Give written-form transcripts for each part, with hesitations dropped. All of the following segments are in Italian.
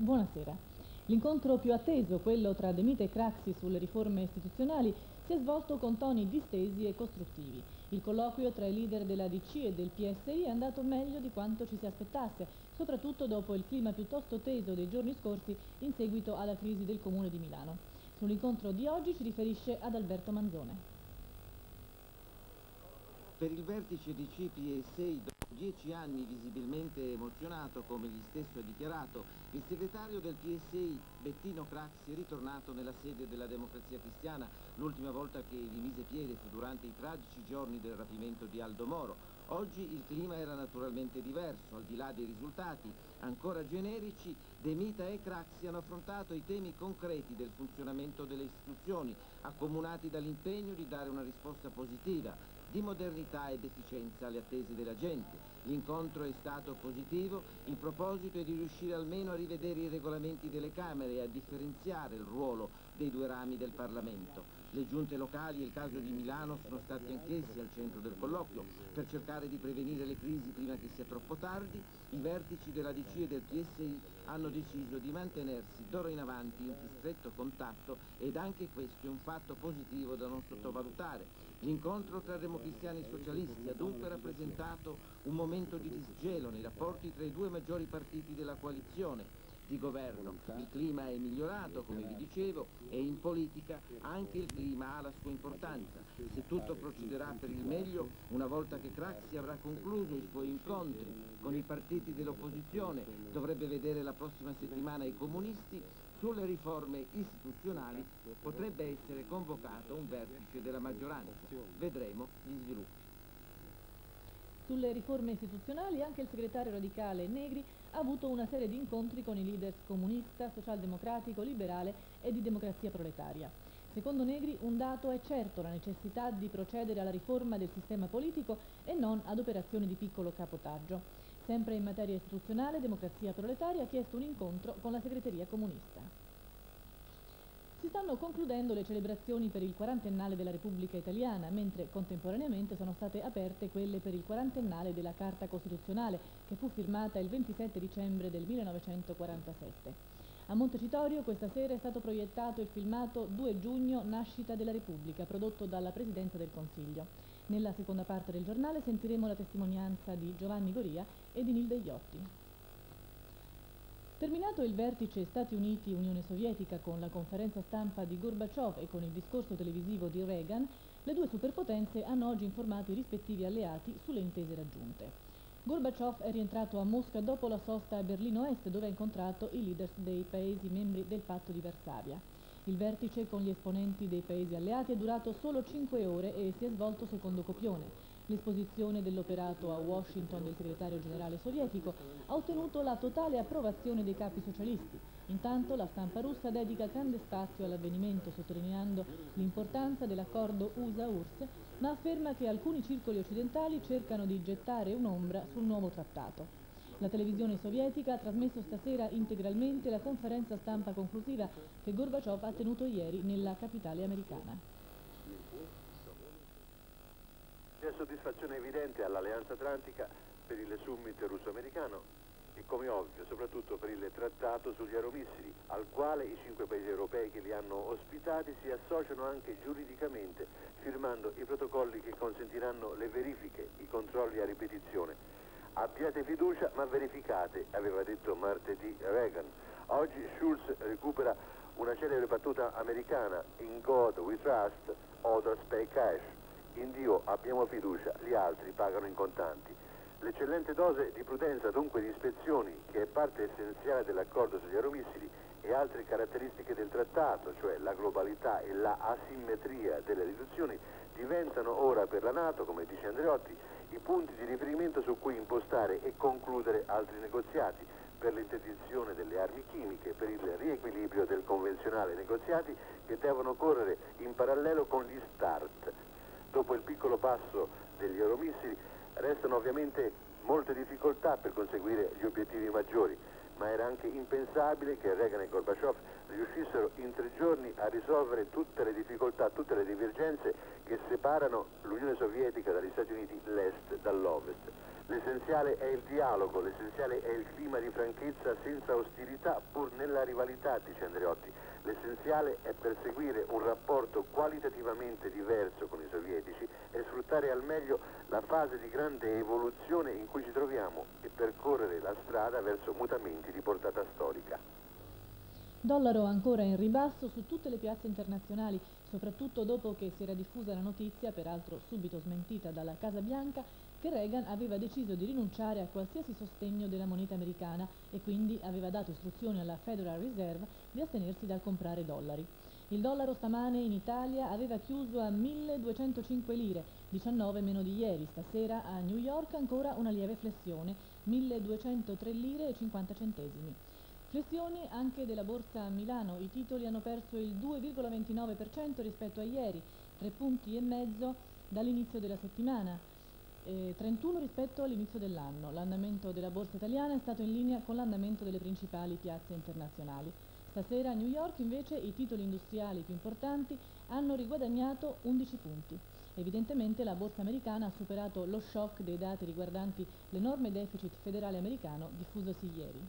Buonasera. L'incontro più atteso, quello tra De Mita e Craxi sulle riforme istituzionali, si è svolto con toni distesi e costruttivi. Il colloquio tra i leader della DC e del PSI è andato meglio di quanto ci si aspettasse, soprattutto dopo il clima piuttosto teso dei giorni scorsi in seguito alla crisi del Comune di Milano. Sull'incontro di oggi ci riferisce Adalberto Manzone. Per il vertice di CPSI, dopo 10 anni visibilmente emozionato, come egli stesso ha dichiarato, il segretario del PSI, Bettino Craxi, è ritornato nella sede della Democrazia Cristiana. L'ultima volta che vi mise piede fu durante i tragici giorni del rapimento di Aldo Moro. Oggi il clima era naturalmente diverso, al di là dei risultati ancora generici. De Mita e Craxi hanno affrontato i temi concreti del funzionamento delle istituzioni, accomunati dall'impegno di dare una risposta positiva, di modernità ed efficienza alle attese della gente. L'incontro è stato positivo, il proposito è di riuscire almeno a rivedere i regolamenti delle Camere e a differenziare il ruolo dei due rami del Parlamento. Le giunte locali e il caso di Milano sono stati anch'essi al centro del colloquio. Per cercare di prevenire le crisi prima che sia troppo tardi, i vertici della DC e del PSI hanno deciso di mantenersi d'ora in avanti in più stretto contatto, ed anche questo è un fatto positivo da non sottovalutare. L'incontro tra democristiani e socialisti ha dunque rappresentato un momento di disgelo nei rapporti tra i due maggiori partiti della coalizione di governo. Il clima è migliorato, come vi dicevo, e in politica anche il clima ha la sua importanza. Se tutto procederà per il meglio, una volta che Craxi avrà concluso i suoi incontri con i partiti dell'opposizione, dovrebbe vedere la prossima settimana i comunisti. Sulle riforme istituzionali potrebbe essere convocato un vertice della maggioranza. Vedremo gli sviluppi. Sulle riforme istituzionali anche il segretario radicale Negri ha avuto una serie di incontri con i leader comunista, socialdemocratico, liberale e di democrazia proletaria. Secondo Negri un dato è certo: la necessità di procedere alla riforma del sistema politico e non ad operazioni di piccolo cabotaggio. Sempre in materia istituzionale, Democrazia Proletaria ha chiesto un incontro con la segreteria comunista. Si stanno concludendo le celebrazioni per il quarantennale della Repubblica Italiana, mentre contemporaneamente sono state aperte quelle per il quarantennale della Carta Costituzionale, che fu firmata il 27 dicembre del 1947. A Montecitorio questa sera è stato proiettato il filmato 2 giugno, Nascita della Repubblica, prodotto dalla Presidenza del Consiglio. Nella seconda parte del giornale sentiremo la testimonianza di Giovanni Goria e di Nilde Iotti. Terminato il vertice Stati Uniti-Unione Sovietica con la conferenza stampa di Gorbaciov e con il discorso televisivo di Reagan, le due superpotenze hanno oggi informato i rispettivi alleati sulle intese raggiunte. Gorbaciov è rientrato a Mosca dopo la sosta a Berlino Est, dove ha incontrato i leader dei paesi membri del patto di Varsavia. Il vertice con gli esponenti dei paesi alleati è durato solo 5 ore e si è svolto secondo copione. L'esposizione dell'operato a Washington del segretario generale sovietico ha ottenuto la totale approvazione dei capi socialisti. Intanto la stampa russa dedica grande spazio all'avvenimento, sottolineando l'importanza dell'accordo USA-URSS, ma afferma che alcuni circoli occidentali cercano di gettare un'ombra sul nuovo trattato. La televisione sovietica ha trasmesso stasera integralmente la conferenza stampa conclusiva che Gorbaciov ha tenuto ieri nella capitale americana. C'è soddisfazione evidente all'Alleanza Atlantica per il summit russo-americano e, come ovvio, soprattutto per il trattato sugli aeromissili, al quale i 5 paesi europei che li hanno ospitati si associano anche giuridicamente, firmando i protocolli che consentiranno le verifiche, i controlli a ripetizione. Abbiate fiducia ma verificate, aveva detto martedì Reagan. Oggi Schulz recupera una celebre battuta americana: in God we trust, others pay cash. In Dio abbiamo fiducia, gli altri pagano in contanti. L'eccellente dose di prudenza, dunque di ispezioni, che è parte essenziale dell'accordo sugli aeromissili, e altre caratteristiche del trattato, cioè la globalità e la asimmetria delle riduzioni, diventano ora per la NATO, come dice Andreotti, i punti di riferimento su cui impostare e concludere altri negoziati per l'interdizione delle armi chimiche, per il riequilibrio del convenzionale, negoziati che devono correre in parallelo con gli START. Dopo il piccolo passo degli aeromissili restano ovviamente molte difficoltà per conseguire gli obiettivi maggiori, ma era anche impensabile che Reagan e Gorbaciov riuscissero in 3 giorni a risolvere tutte le difficoltà, tutte le divergenze che separano l'Unione Sovietica dagli Stati Uniti, l'Est dall'Ovest. L'essenziale è il dialogo, l'essenziale è il clima di franchezza senza ostilità pur nella rivalità, dice Andreotti. L'essenziale è perseguire un rapporto qualitativamente diverso con i sovietici e sfruttare al meglio la fase di grande evoluzione in cui ci troviamo e percorrere la strada verso mutamenti di portata storica. Dollaro ancora in ribasso su tutte le piazze internazionali, soprattutto dopo che si era diffusa la notizia, peraltro subito smentita dalla Casa Bianca, che Reagan aveva deciso di rinunciare a qualsiasi sostegno della moneta americana e quindi aveva dato istruzioni alla Federal Reserve di astenersi dal comprare dollari. Il dollaro stamane in Italia aveva chiuso a 1.205 lire, 19 meno di ieri. Stasera a New York ancora una lieve flessione, 1.203 lire e 50 centesimi. Flessioni anche della borsa a Milano, i titoli hanno perso il 2,29% rispetto a ieri, 3,5 punti dall'inizio della settimana, 31 rispetto all'inizio dell'anno. L'andamento della borsa italiana è stato in linea con l'andamento delle principali piazze internazionali. Stasera a New York invece i titoli industriali più importanti hanno riguadagnato 11 punti. Evidentemente la borsa americana ha superato lo shock dei dati riguardanti l'enorme deficit federale americano diffusosi ieri.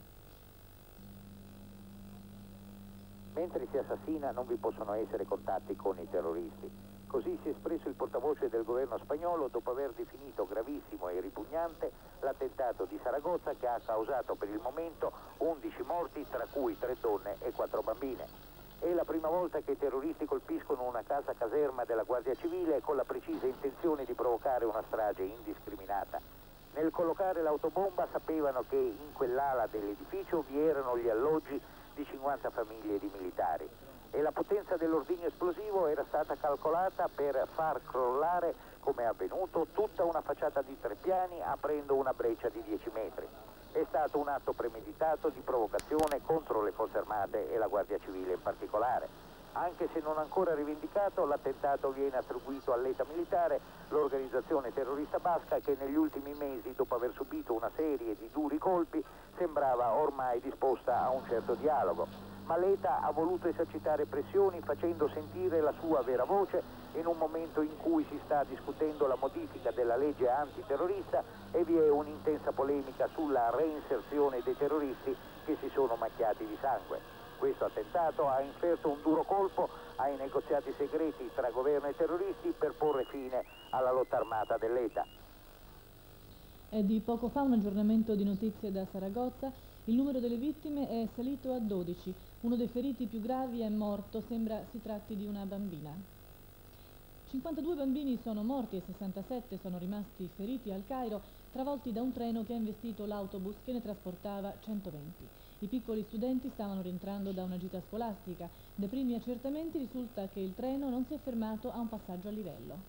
Mentre si assassina non vi possono essere contatti con i terroristi. Così si è espresso il portavoce del governo spagnolo dopo aver definito gravissimo e ripugnante l'attentato di Saragozza che ha causato per il momento 11 morti, tra cui 3 donne e 4 bambine. È la prima volta che i terroristi colpiscono una casa caserma della Guardia Civile con la precisa intenzione di provocare una strage indiscriminata. Nel collocare l'autobomba sapevano che in quell'ala dell'edificio vi erano gli alloggi di 50 famiglie di militari e la potenza dell'ordigno esplosivo era stata calcolata per far crollare, come è avvenuto, tutta una facciata di 3 piani aprendo una breccia di 10 metri. È stato un atto premeditato di provocazione contro le forze armate e la Guardia Civile in particolare. Anche se non ancora rivendicato, l'attentato viene attribuito all'ETA militare, l'organizzazione terrorista basca che negli ultimi mesi, dopo aver subito una serie di duri colpi, sembrava ormai disposta a un certo dialogo. Ma l'ETA ha voluto esercitare pressioni facendo sentire la sua vera voce in un momento in cui si sta discutendo la modifica della legge antiterrorista e vi è un'intensa polemica sulla reinserzione dei terroristi che si sono macchiati di sangue. Questo attentato ha inferto un duro colpo ai negoziati segreti tra governo e terroristi per porre fine alla lotta armata dell'ETA. È di poco fa un aggiornamento di notizie da Saragozza. Il numero delle vittime è salito a 12. Uno dei feriti più gravi è morto, sembra si tratti di una bambina. 52 bambini sono morti e 67 sono rimasti feriti al Cairo, travolti da un treno che ha investito l'autobus che ne trasportava 120. I piccoli studenti stavano rientrando da una gita scolastica. Dai primi accertamenti risulta che il treno non si è fermato a un passaggio a livello.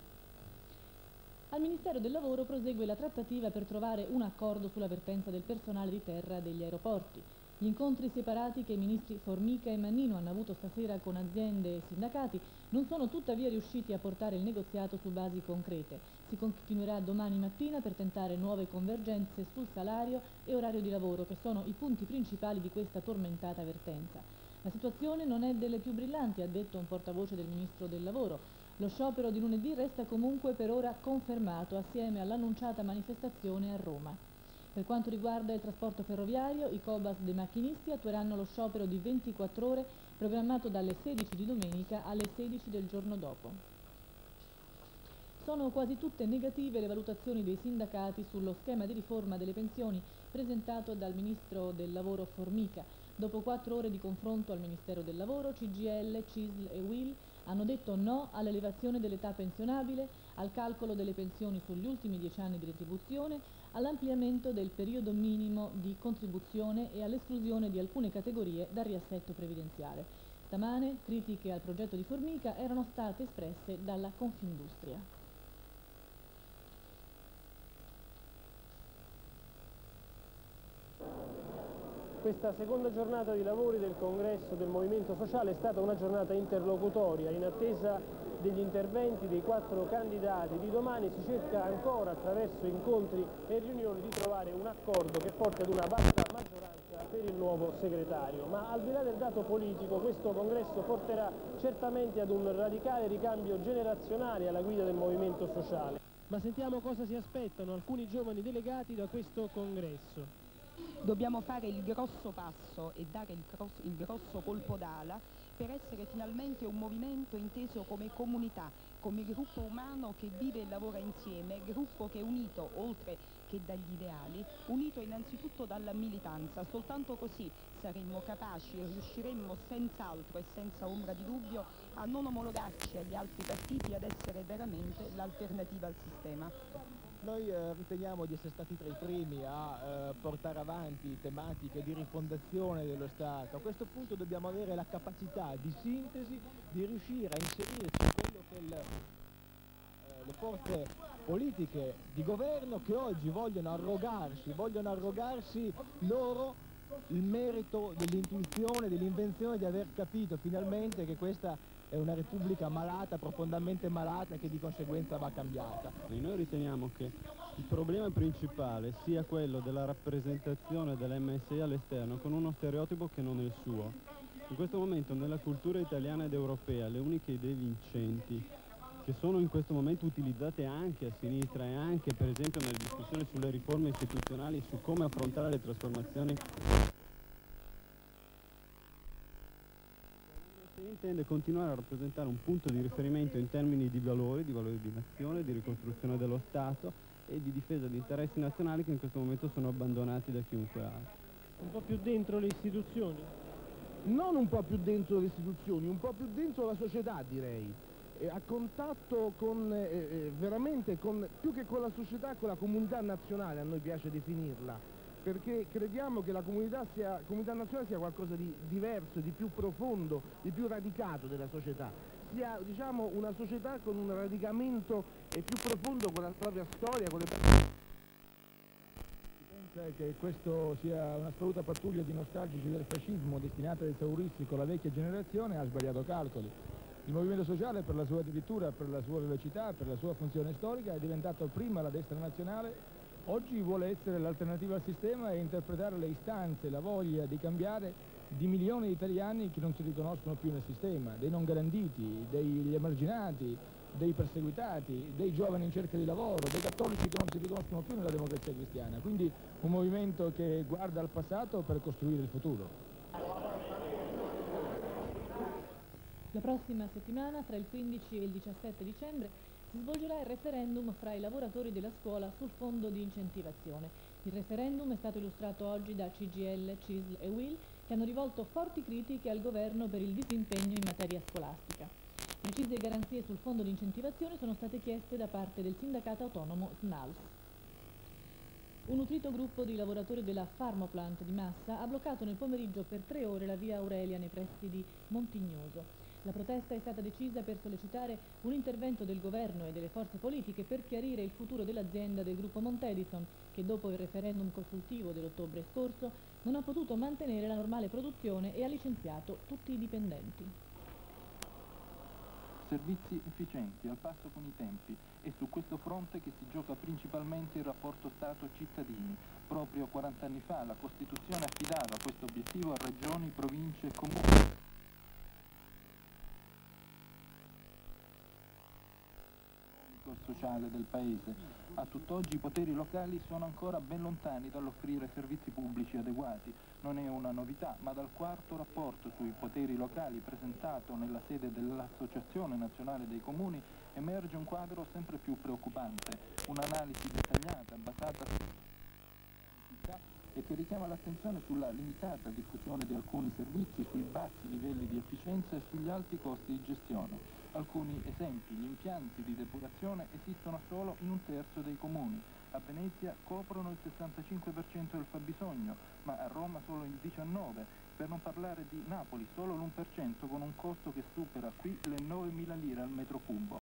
Al Ministero del Lavoro prosegue la trattativa per trovare un accordo sulla vertenza del personale di terra degli aeroporti. Gli incontri separati che i ministri Formica e Mannino hanno avuto stasera con aziende e sindacati non sono tuttavia riusciti a portare il negoziato su basi concrete. Si continuerà domani mattina per tentare nuove convergenze sul salario e orario di lavoro, che sono i punti principali di questa tormentata vertenza. La situazione non è delle più brillanti, ha detto un portavoce del Ministro del Lavoro. Lo sciopero di lunedì resta comunque per ora confermato assieme all'annunciata manifestazione a Roma. Per quanto riguarda il trasporto ferroviario, i Cobas dei macchinisti attueranno lo sciopero di 24 ore programmato dalle 16 di domenica alle 16 del giorno dopo. Sono quasi tutte negative le valutazioni dei sindacati sullo schema di riforma delle pensioni presentato dal Ministro del Lavoro Formica. Dopo 4 ore di confronto al Ministero del Lavoro, CGIL, CISL e UIL hanno detto no all'elevazione dell'età pensionabile, al calcolo delle pensioni sugli ultimi 10 anni di retribuzione, all'ampliamento del periodo minimo di contribuzione e all'esclusione di alcune categorie dal riassetto previdenziale. Stamane critiche al progetto di Formica erano state espresse dalla Confindustria. Questa seconda giornata di lavori del congresso del Movimento Sociale è stata una giornata interlocutoria. In attesa degli interventi dei 4 candidati di domani si cerca ancora attraverso incontri e riunioni di trovare un accordo che porti ad una vasta maggioranza per il nuovo segretario. Ma al di là del dato politico, questo congresso porterà certamente ad un radicale ricambio generazionale alla guida del Movimento Sociale. Ma sentiamo cosa si aspettano alcuni giovani delegati da questo congresso. Dobbiamo fare il grosso passo e dare il grosso colpo d'ala per essere finalmente un movimento inteso come comunità, come gruppo umano che vive e lavora insieme, gruppo che è unito, oltre che dagli ideali, unito innanzitutto dalla militanza. Soltanto così saremmo capaci e riusciremmo senz'altro e senza ombra di dubbio a non omologarci agli altri partiti, ad essere veramente l'alternativa al sistema. Noi riteniamo di essere stati tra i primi a portare avanti tematiche di rifondazione dello Stato. A questo punto dobbiamo avere la capacità di sintesi, di riuscire a inserirci quello che le forze politiche di governo che oggi vogliono arrogarsi loro il merito dell'intuizione, dell'invenzione, di aver capito finalmente che questa è una Repubblica malata, profondamente malata, e che di conseguenza va cambiata. Noi riteniamo che il problema principale sia quello della rappresentazione dell'MSI all'esterno con uno stereotipo che non è il suo. In questo momento nella cultura italiana ed europea le uniche idee vincenti che sono in questo momento utilizzate anche a sinistra e anche per esempio nelle discussioni sulle riforme istituzionali, su come affrontare le trasformazioni, intende continuare a rappresentare un punto di riferimento in termini di valori di nazione, di ricostruzione dello Stato e di difesa di interessi nazionali che in questo momento sono abbandonati da chiunque altro. Un po' più dentro le istituzioni? Non un po' più dentro le istituzioni, un po' più dentro la società, direi. A contatto con, veramente, più che con la società, con la comunità nazionale, a noi piace definirla, perché crediamo che la comunità nazionale sia qualcosa di diverso, di più profondo, di più radicato della società, sia, diciamo, una società con un radicamento più profondo con la propria storia, con le persone. Si pensa che questo sia una sprovvista pattuglia di nostalgici del fascismo destinata ad esaurirsi con la vecchia generazione, ha sbagliato calcoli. Il movimento sociale, per la sua addirittura, per la sua velocità, per la sua funzione storica, è diventato prima la destra nazionale. Oggi vuole essere l'alternativa al sistema e interpretare le istanze, la voglia di cambiare di milioni di italiani che non si riconoscono più nel sistema, dei non garantiti, degli emarginati, dei perseguitati, dei giovani in cerca di lavoro, dei cattolici che non si riconoscono più nella democrazia cristiana. Quindi un movimento che guarda al passato per costruire il futuro. La prossima settimana, tra il 15 e il 17 dicembre, si svolgerà il referendum fra i lavoratori della scuola sul fondo di incentivazione. Il referendum è stato illustrato oggi da CGIL, CISL e UIL, che hanno rivolto forti critiche al governo per il disimpegno in materia scolastica. Precise garanzie sul fondo di incentivazione sono state chieste da parte del sindacato autonomo SNALS. Un nutrito gruppo di lavoratori della Pharmoplant di Massa ha bloccato nel pomeriggio per 3 ore la via Aurelia nei pressi di Montignoso. La protesta è stata decisa per sollecitare un intervento del governo e delle forze politiche per chiarire il futuro dell'azienda del gruppo Montedison, che dopo il referendum consultivo dell'ottobre scorso non ha potuto mantenere la normale produzione e ha licenziato tutti i dipendenti. Servizi efficienti, al passo con i tempi. È su questo fronte che si gioca principalmente il rapporto Stato-cittadini. Proprio 40 anni fa la Costituzione affidava questo obiettivo a regioni, province e comuni. Sociale del paese. A tutt'oggi i poteri locali sono ancora ben lontani dall'offrire servizi pubblici adeguati. Non è una novità, ma dal quarto rapporto sui poteri locali presentato nella sede dell'Associazione Nazionale dei Comuni emerge un quadro sempre più preoccupante, un'analisi dettagliata basata su e che richiama l'attenzione sulla limitata diffusione di alcuni servizi, sui bassi livelli di efficienza e sugli alti costi di gestione. Alcuni esempi: gli impianti di depurazione esistono solo in 1/3 dei comuni, a Venezia coprono il 65% del fabbisogno, ma a Roma solo il 19%, per non parlare di Napoli, solo l'1%, con un costo che supera qui le 9.000 lire al metro cubo.